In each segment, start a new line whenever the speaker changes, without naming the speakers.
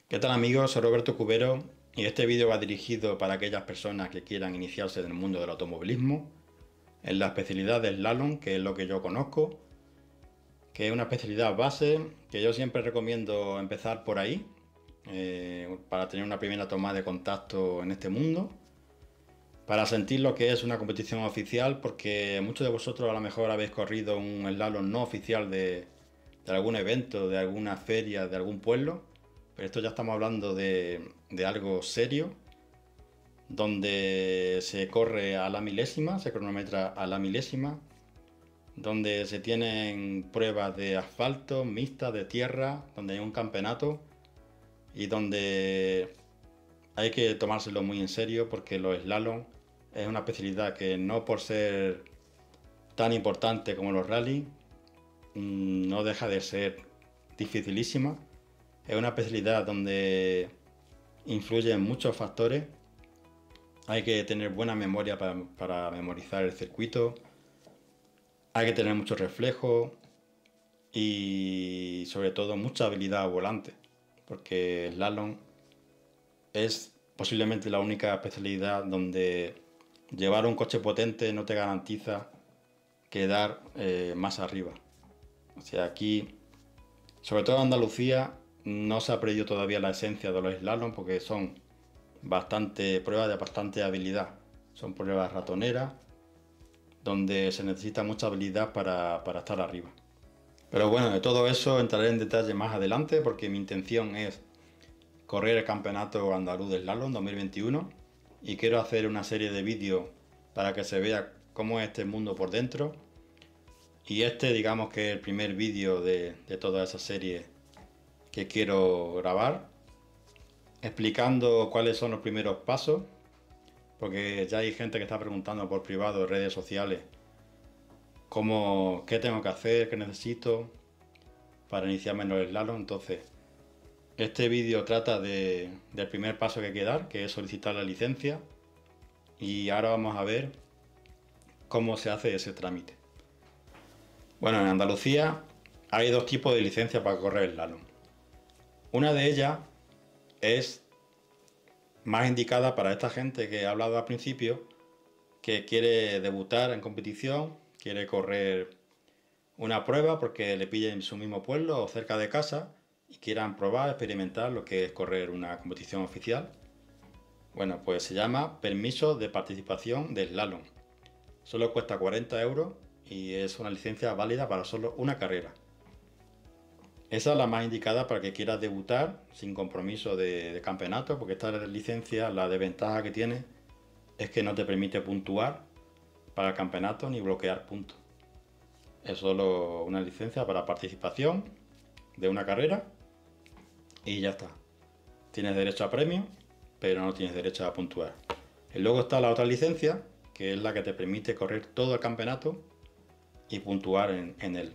¿Qué tal amigos? Soy Roberto Cubero y este vídeo va dirigido para aquellas personas que quieran iniciarse en el mundo del automovilismo, en la especialidad del slalom, que es lo que yo conozco, que es una especialidad base que yo siempre recomiendo empezar por ahí, para tener una primera toma de contacto en este mundo, para sentir lo que es una competición oficial, porque muchos de vosotros a lo mejor habéis corrido un slalom no oficial de algún evento, de alguna feria, de algún pueblo. Pero esto ya estamos hablando de algo serio, donde se corre a la milésima, se cronometra a la milésima, donde se tienen pruebas de asfalto, mixtas, de tierra, donde hay un campeonato y donde hay que tomárselo muy en serio porque los slalom es una especialidad que no por ser tan importante como los rally, no deja de ser dificilísima. Es una especialidad donde influyen muchos factores. Hay que tener buena memoria para memorizar el circuito. Hay que tener mucho reflejo y sobre todo mucha habilidad al volante. Porque slalom es posiblemente la única especialidad donde llevar un coche potente no te garantiza quedar más arriba. O sea, aquí, sobre todo en Andalucía, no se ha perdido todavía la esencia de los slalom porque son pruebas de bastante habilidad. Son pruebas ratoneras donde se necesita mucha habilidad para estar arriba. Pero bueno, de todo eso entraré en detalle más adelante porque mi intención es correr el campeonato andaluz de slalom 2021 y quiero hacer una serie de vídeos para que se vea cómo es este mundo por dentro. Y este, digamos que es el primer vídeo de toda esa serie que quiero grabar, explicando cuáles son los primeros pasos, porque ya hay gente que está preguntando por privado en redes sociales qué tengo que hacer, qué necesito para iniciarme en el slalom. Entonces, este vídeo trata del primer paso que hay que dar, que es solicitar la licencia, y ahora vamos a ver cómo se hace ese trámite. Bueno, en Andalucía hay dos tipos de licencia para correr el slalom. Una de ellas es más indicada para esta gente que he hablado al principio, que quiere debutar en competición, quiere correr una prueba porque le pille en su mismo pueblo o cerca de casa y quieran probar, experimentar lo que es correr una competición oficial. Bueno, pues se llama permiso de participación de slalom. Solo cuesta 40 euros y es una licencia válida para solo una carrera. Esa es la más indicada para que quieras debutar sin compromiso de campeonato, porque esta licencia, la desventaja que tiene es que no te permite puntuar para el campeonato ni bloquear puntos. Es solo una licencia para participación de una carrera y ya está. Tienes derecho a premio, pero no tienes derecho a puntuar. Y luego está la otra licencia, que es la que te permite correr todo el campeonato y puntuar en él.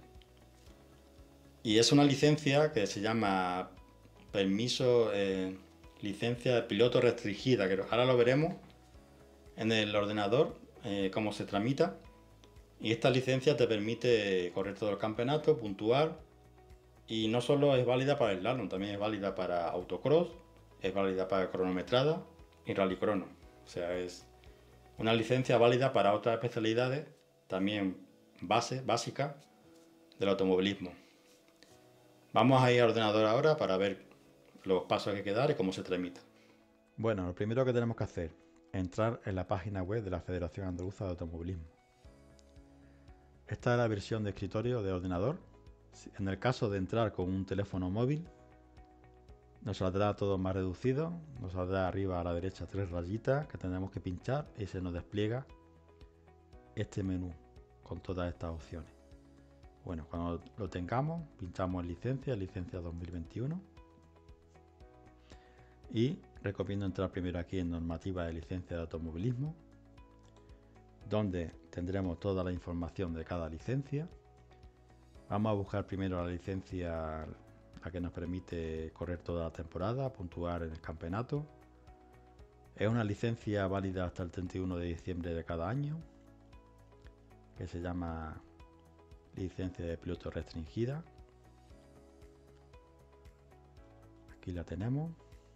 Y es una licencia que se llama permiso, licencia de piloto restringida, que ahora lo veremos en el ordenador, cómo se tramita. Y esta licencia te permite correr todo el campeonato, puntuar, y no solo es válida para el slalom, también es válida para autocross, es válida para cronometrada y rallycrono. O sea, es una licencia válida para otras especialidades, también básicas del automovilismo. Vamos a ir al ordenador ahora para ver los pasos que hay que dar y cómo se tramita. Bueno, lo primero que tenemos que hacer es entrar en la página web de la Federación Andaluza de Automovilismo. Esta es la versión de escritorio de ordenador. En el caso de entrar con un teléfono móvil, nos saldrá todo más reducido, nos saldrá arriba a la derecha 3 rayitas que tendremos que pinchar y se nos despliega este menú con todas estas opciones. Bueno, cuando lo tengamos, pinchamos en licencia 2021 y recomiendo entrar primero aquí en normativa de licencia de automovilismo, donde tendremos toda la información de cada licencia. Vamos a buscar primero la licencia, la que nos permite correr toda la temporada, puntuar en el campeonato. Es una licencia válida hasta el 31 de diciembre de cada año, que se llama licencia de piloto restringida. Aquí la tenemos.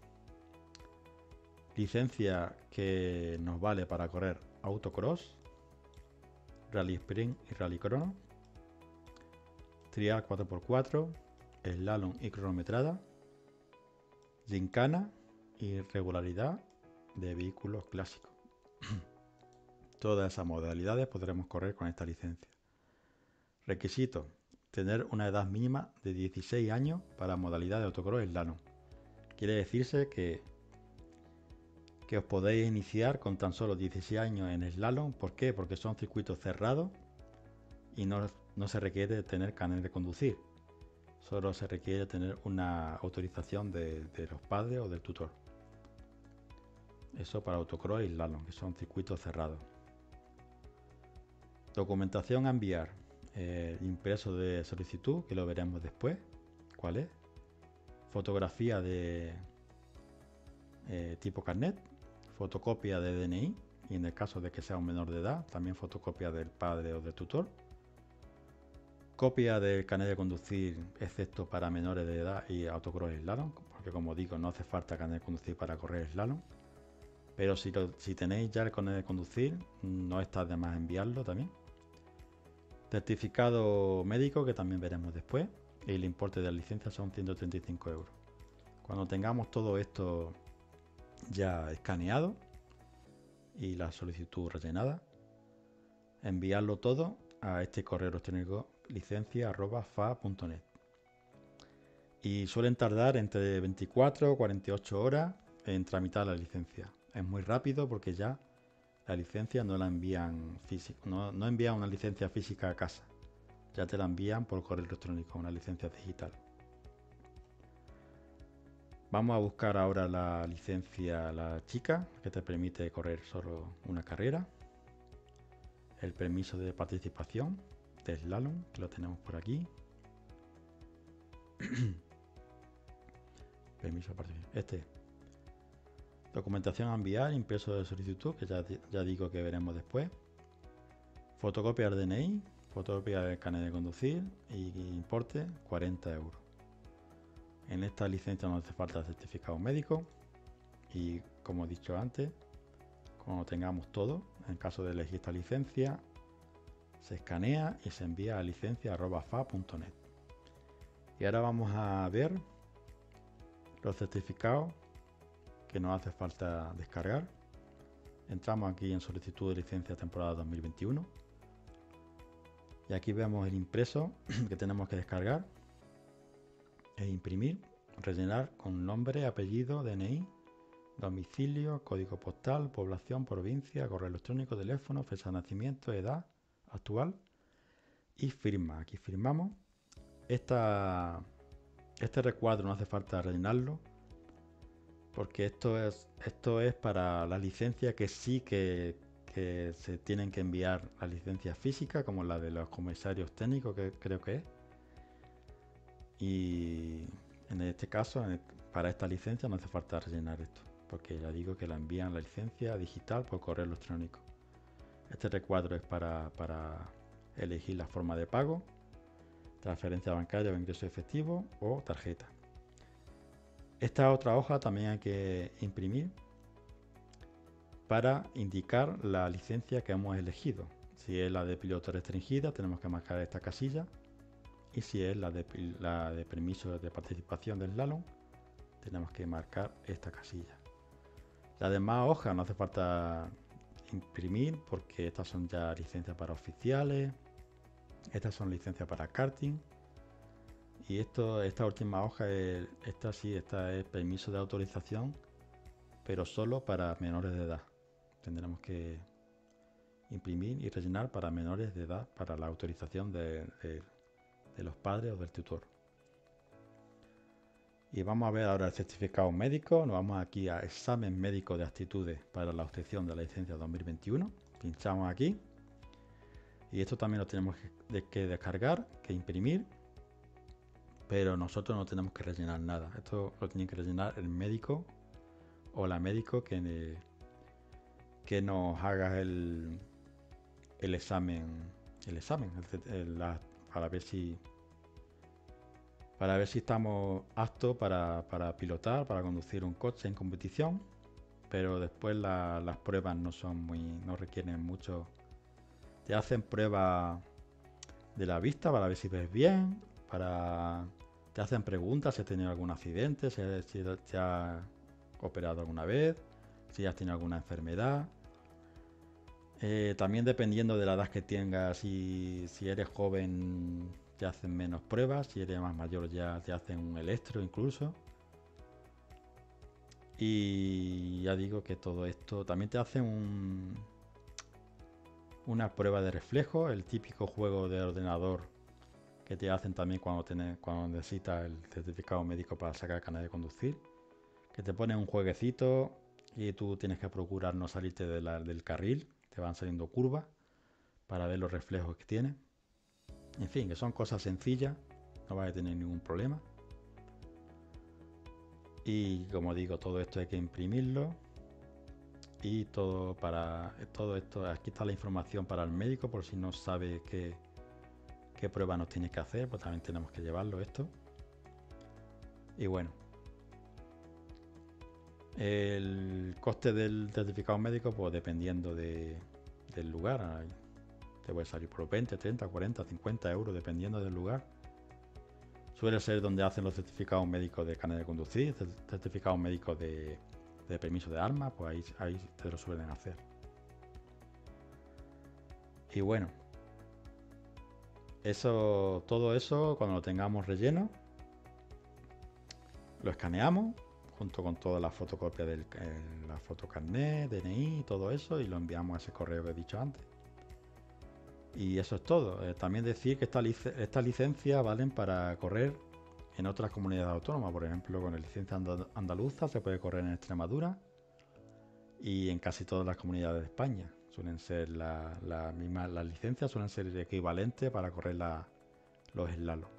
Licencia que nos vale para correr autocross, rally sprint y rally crono, trial 4x4, slalom y cronometrada, gincana y regularidad de vehículos clásicos. Todas esas modalidades podremos correr con esta licencia. Requisito: tener una edad mínima de 16 años para modalidad de autocross slalom. Quiere decirse que os podéis iniciar con tan solo 16 años en slalom. ¿Por qué? Porque son circuitos cerrados y no se requiere tener carnet de conducir. Solo se requiere tener una autorización de los padres o del tutor. Eso para autocross y slalom, que son circuitos cerrados. Documentación a enviar. Impreso de solicitud, que lo veremos después. ¿Cuál es? Fotografía de tipo carnet. Fotocopia de DNI. Y en el caso de que sea un menor de edad, también fotocopia del padre o del tutor. Copia del carnet de conducir, excepto para menores de edad y autocross y slalom, porque como digo, no hace falta carnet de conducir para correr slalom. Pero si tenéis ya el carnet de conducir, no está de más enviarlo también. Certificado médico, que también veremos después, y el importe de la licencia son 135 euros. Cuando tengamos todo esto ya escaneado y la solicitud rellenada, enviarlo todo a este correo electrónico licencia@fa.net. Y suelen tardar entre 24 o 48 horas en tramitar la licencia. Es muy rápido porque ya la licencia no la envían físico, no envían una licencia física a casa, ya te la envían por correo electrónico, una licencia digital. Vamos a buscar ahora la licencia, la chica, que te permite correr solo una carrera. El permiso de participación de slalom, que lo tenemos por aquí. Permiso de participación. Documentación a enviar, impreso de solicitud, que ya digo que veremos después. Fotocopia del DNI, fotocopia del carnet de conducir y importe 40 euros. En esta licencia no hace falta certificado médico y, como he dicho antes, cuando tengamos todo, en caso de elegir esta licencia, se escanea y se envía a licencia@fa.net. Y ahora vamos a ver los certificados que nos hace falta descargar. Entramos aquí en solicitud de licencia temporada 2021 y aquí vemos el impreso que tenemos que descargar e imprimir, rellenar con nombre, apellido, DNI, domicilio, código postal, población, provincia, correo electrónico, teléfono, fecha de nacimiento, edad actual y firma. Aquí firmamos. Este recuadro no hace falta rellenarlo porque esto es para la licencia que sí que se tienen que enviar las licencias físicas, como la de los comisarios técnicos, que creo que es. Y en este caso, para esta licencia no hace falta rellenar esto, porque ya digo que la envían la licencia digital por correo electrónico. Este recuadro es para elegir la forma de pago, transferencia bancaria o ingreso efectivo o tarjeta. Esta otra hoja también hay que imprimir para indicar la licencia que hemos elegido. Si es la de piloto restringida, tenemos que marcar esta casilla. Y si es la de permiso de participación del slalom, tenemos que marcar esta casilla. Las demás hojas no hace falta imprimir porque estas son ya licencias para oficiales, estas son licencias para karting. Y esta última hoja, esta es permiso de autorización, pero solo para menores de edad. Tendremos que imprimir y rellenar para menores de edad, para la autorización de los padres o del tutor. Y vamos a ver ahora el certificado médico. Nos vamos aquí a examen médico de aptitudes para la obtención de la licencia 2021. Pinchamos aquí. Y esto también lo tenemos que descargar, que imprimir. Pero nosotros no tenemos que rellenar nada. Esto lo tiene que rellenar el médico o la médico que nos haga el examen. Para ver si para ver si estamos aptos para pilotar, para conducir un coche en competición, pero después las pruebas no requieren mucho. Te hacen pruebas de la vista para ver si ves bien, te hacen preguntas si has tenido algún accidente, si te has operado alguna vez, si has tenido alguna enfermedad. También dependiendo de la edad que tengas, si eres joven te hacen menos pruebas, si eres más mayor ya te hacen un electro incluso. Y ya digo que todo esto también te hacen una prueba de reflejo, el típico juego de ordenador que te hacen también cuando necesitas el certificado médico para sacar el carnet de conducir, que te ponen un jueguecito y tú tienes que procurar no salirte del carril, te van saliendo curvas para ver los reflejos que tiene. En fin, que son cosas sencillas, no vas a tener ningún problema. Y como digo, todo esto hay que imprimirlo. Y todo esto, aquí está la información para el médico por si no sabe qué prueba nos tiene que hacer, pues también tenemos que llevarlo esto. Y bueno, el coste del certificado médico, pues dependiendo del lugar, te puede salir por 20, 30, 40, 50 euros, dependiendo del lugar. Suele ser donde hacen los certificados médicos de carnet de conducir, certificados médicos de permiso de armas, pues ahí te lo suelen hacer. Y bueno, todo eso, cuando lo tengamos relleno, lo escaneamos junto con toda la fotocopia la fotocarnet, DNI, todo eso, y lo enviamos a ese correo que he dicho antes. Y eso es todo. También decir que esta licencia valen para correr en otras comunidades autónomas. Por ejemplo, con la licencia andaluza se puede correr en Extremadura y en casi todas las comunidades de España. Suelen ser las licencias suelen ser equivalentes para correr los slalom.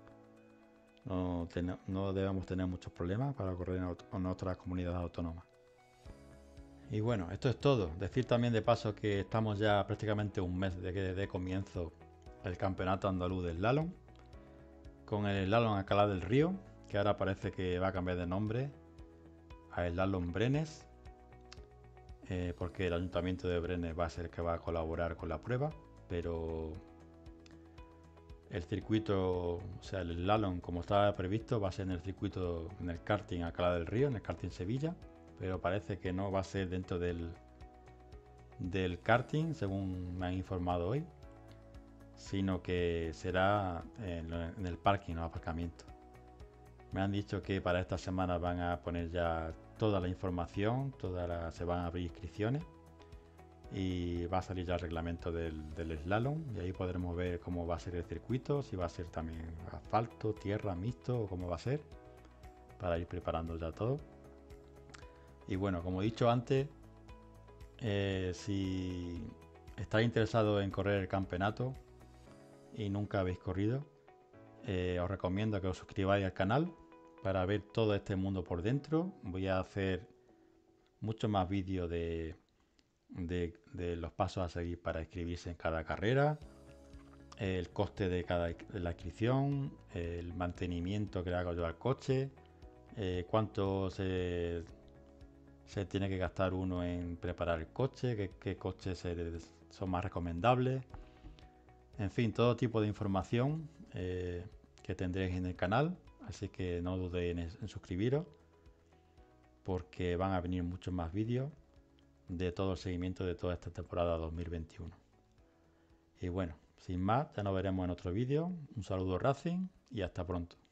No debemos tener muchos problemas para correr en otras comunidades autónomas. Y bueno, esto es todo. Decir también de paso que estamos ya prácticamente un mes de que de comienzo el campeonato andaluz de slalom, con el slalom Alcalá del Río, que ahora parece que va a cambiar de nombre a slalom Brenes, porque el ayuntamiento de Brenes va a ser el que va a colaborar con la prueba, pero el circuito, o sea, el slalom como estaba previsto, va a ser en el circuito, en el karting Alcalá del Río, en el karting Sevilla, pero parece que no va a ser dentro del karting, según me han informado hoy, sino que será en el parking, en el aparcamiento. Me han dicho que para esta semana van a poner ya toda la información, se van a abrir inscripciones y va a salir ya el reglamento del slalom y ahí podremos ver cómo va a ser el circuito, si va a ser también asfalto, tierra, mixto o cómo va a ser, para ir preparando ya todo. Y bueno, como he dicho antes, si estáis interesados en correr el campeonato y nunca habéis corrido, os recomiendo que os suscribáis al canal para ver todo este mundo por dentro. Voy a hacer muchos más vídeos de los pasos a seguir para inscribirse en cada carrera, el coste de la inscripción, el mantenimiento que le hago yo al coche, cuánto se tiene que gastar uno en preparar el coche, qué coches son más recomendables, en fin, todo tipo de información que tendréis en el canal, así que no dudéis en suscribiros porque van a venir muchos más vídeos de todo el seguimiento de toda esta temporada 2021. Y bueno, sin más, ya nos veremos en otro vídeo. Un saludo Racing y hasta pronto.